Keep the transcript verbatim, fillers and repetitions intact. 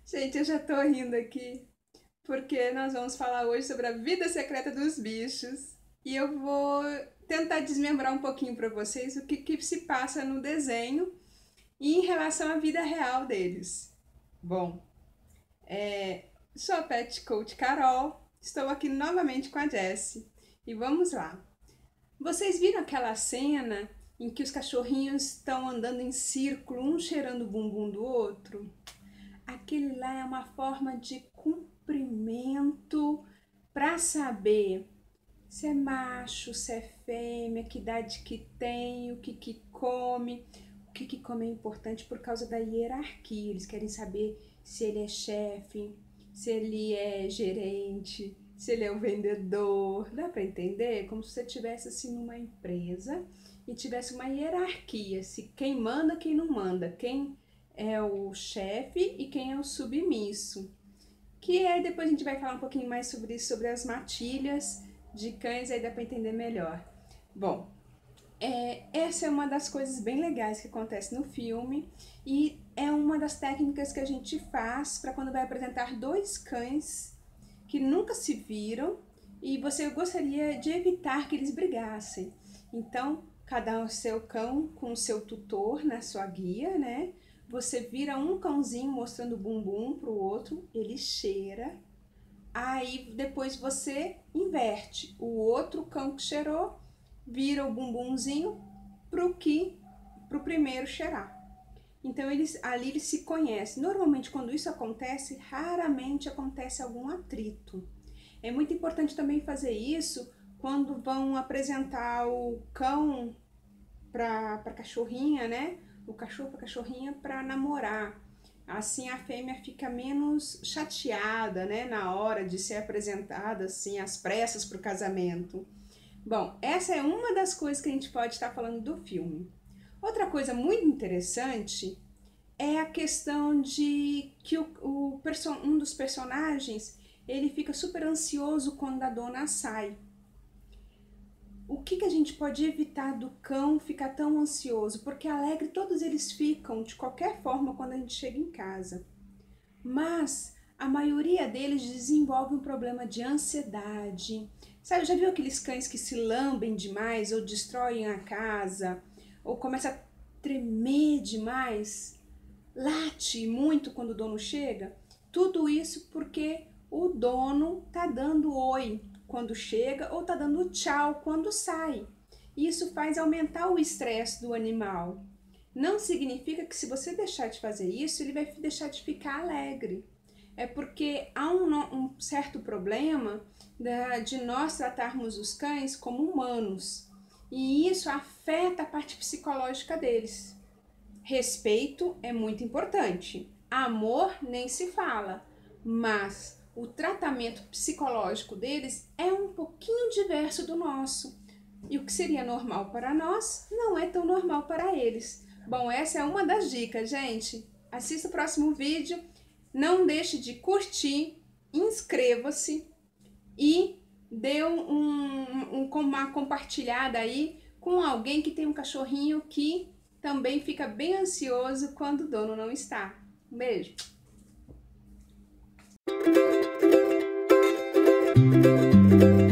Gente, eu já tô rindo aqui porque nós vamos falar hoje sobre a vida secreta dos bichos e eu vou tentar desmembrar um pouquinho para vocês o que, que se passa no desenho e em relação à vida real deles. Bom, é, sou a Pet Coach Carol, estou aqui novamente com a Jessie e vamos lá. Vocês viram aquela cena em que os cachorrinhos estão andando em círculo, um cheirando o bumbum do outro? Aquele lá é uma forma de cumprimento para saber se é macho, se é fêmea, que idade que tem, o que que come. O que que come é importante por causa da hierarquia. Eles querem saber se ele é chefe, se ele é gerente, se ele é o vendedor. Dá para entender? Como se você estivesse assim numa empresa e tivesse uma hierarquia. Se quem manda, quem não manda, quem é o chefe e quem é o submisso. Que aí depois a gente vai falar um pouquinho mais sobre isso, sobre as matilhas de cães, aí dá para entender melhor. Bom, é, essa é uma das coisas bem legais que acontece no filme e é uma das técnicas que a gente faz para quando vai apresentar dois cães que nunca se viram e você gostaria de evitar que eles brigassem. Então, cada um seu cão com o seu tutor na sua guia, né? Você vira um cãozinho mostrando o bumbum pro outro, ele cheira. Aí depois você inverte. O outro cão que cheirou vira o bumbumzinho pro que pro primeiro cheirar. Então eles ali eles se conhecem. Normalmente quando isso acontece, raramente acontece algum atrito. É muito importante também fazer isso quando vão apresentar o cão para para cachorrinha, né? O cachorro para cachorrinha para namorar. Assim a fêmea fica menos chateada, né, na hora de ser apresentada assim às pressas para o casamento. Bom, essa é uma das coisas que a gente pode estar falando do filme. Outra coisa muito interessante é a questão de que o, o um dos personagens ele fica super ansioso quando a dona sai. O que, que a gente pode evitar do cão ficar tão ansioso? Porque alegre todos eles ficam de qualquer forma quando a gente chega em casa. Mas a maioria deles desenvolve um problema de ansiedade. Sabe, já viu aqueles cães que se lambem demais ou destroem a casa? Ou começa a tremer demais? Late muito quando o dono chega? Tudo isso porque o dono tá dando oi quando chega ou tá dando tchau quando sai. Isso faz aumentar o estresse do animal. Não significa que se você deixar de fazer isso, ele vai deixar de ficar alegre. É porque há um, um certo problema de nós tratarmos os cães como humanos. E isso afeta a parte psicológica deles. Respeito é muito importante. Amor nem se fala. Mas o tratamento psicológico deles é um pouquinho diverso do nosso. E o que seria normal para nós não é tão normal para eles. Bom, essa é uma das dicas, gente. Assista o próximo vídeo, não deixe de curtir, inscreva-se e dê um, um, uma compartilhada aí com alguém que tem um cachorrinho que também fica bem ansioso quando o dono não está. Um beijo! Música